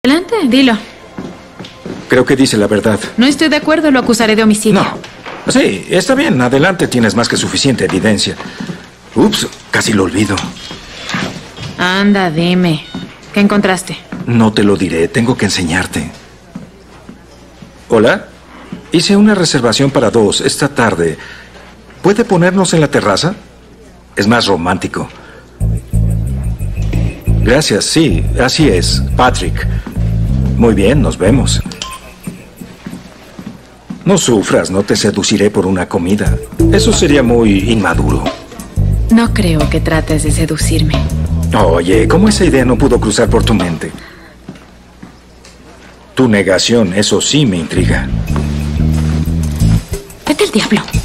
Adelante, dilo. Creo que dice la verdad. No estoy de acuerdo, lo acusaré de homicidio. No. Sí, está bien. Adelante, tienes más que suficiente evidencia. Ups, casi lo olvido. Anda, dime. ¿Qué encontraste? No te lo diré, tengo que enseñarte. ¿Hola? Hice una reservación para 2 esta tarde. ¿Puede ponernos en la terraza? Es más romántico. Gracias, sí, así es, Patrick. Muy bien, nos vemos. No sufras, no te seduciré por una comida. Eso sería muy inmaduro. No creo que trates de seducirme. Oye, ¿cómo esa idea no pudo cruzar por tu mente? Tu negación, eso sí me intriga. Vete al diablo.